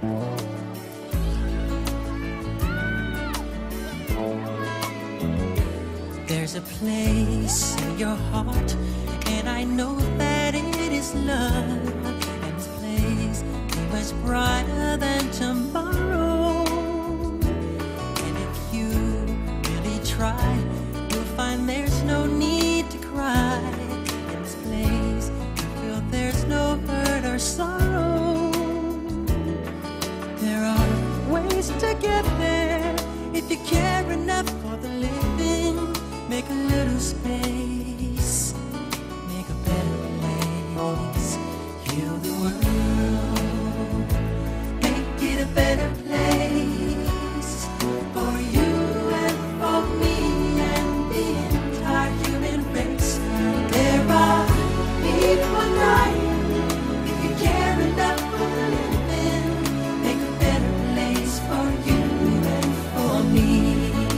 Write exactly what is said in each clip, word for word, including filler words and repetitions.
There's a place in your heart, and I know that it is love. And this place is much brighter than tomorrow. And if you really try, you'll find there's no need to cry. In this place, you feel there's no hurt or sorrow. There are ways to get there if you care enough for the living. Make a little space, make a better place, heal the world, make it a better place for you and for me and the entire human race. There are people dying. If you care enough for the living, make a better place for you and for me.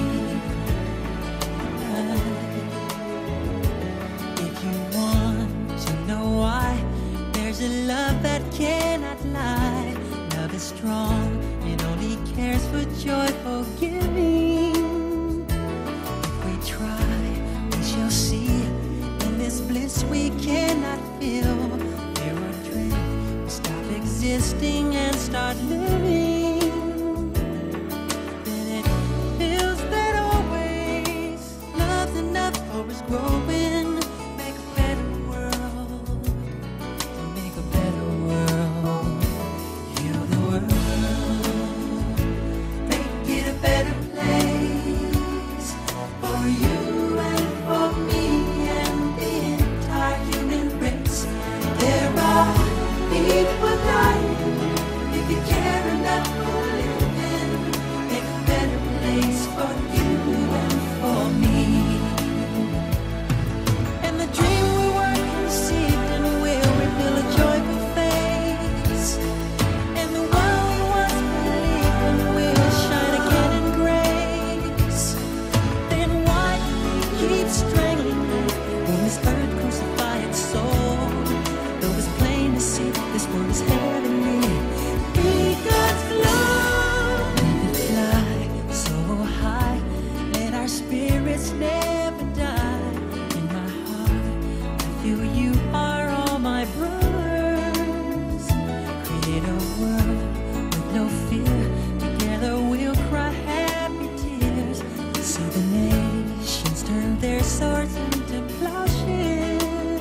There's a love that cannot lie. Love is strong, it only cares for joyful giving. If we try, we shall see. In this bliss we cannot feel. There are dreams, we stop existing and start living. Then it feels that always love's enough for us growing. Make a better world. Make a better world, heal the world, make it a better place for you and for me and the entire human race. There are people dying. If you care enough for living, make a better place for you and for me. And the dream we were conceived in will reveal a joyful face, and the one we once believed in will shine again in grace. Then why keep strangling me when this earth crucify its soul? Though it's plain to see this world is heavenly, be God's love. Let it fly so high, let our spirits never die. In my heart, I feel you are all my brothers. Create a world with no fear. Together we'll cry happy tears. See the nations turn their swords into plowshares.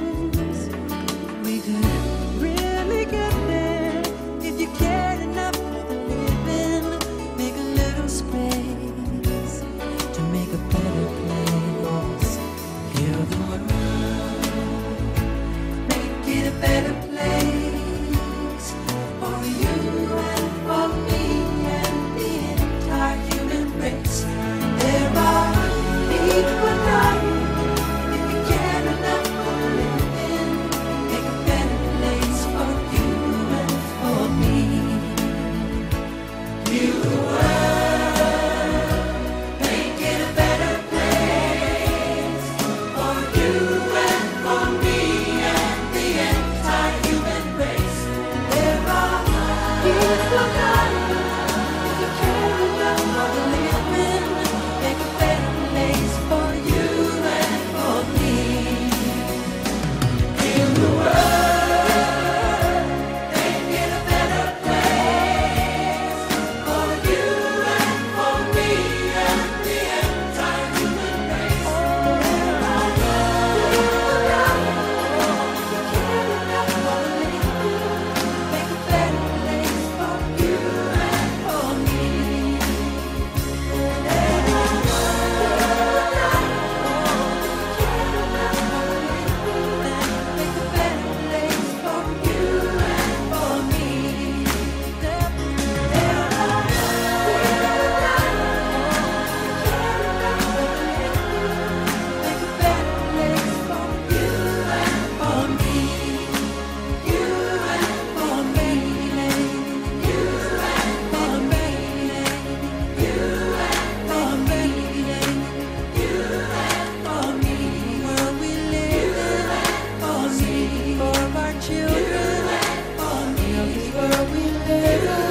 We could really get there if you cared enough for the living. Make a little space to make a better place. Heal the world, make it a better place for you and for me and the entire human race. There are people dying. If you care enough for living, make a better place for you and for me. Heal the world, make it a better place for you and for me and the entire human race. There are people dying. If you care enough for the living, make a better place for you and for me. Heal the world, make it a better place for you and for me and the entire human race. There are people dying. If you care enough for the living, make a better place for you and for me. There are people dying. If you care enough for the living, make a better place for you and for me. There are people dying. If you care enough for the living, make a better place for you and for me. You and for me, you and for me, you and for me, you and for me. World we live in, for me, for our children, for me. This world we live in.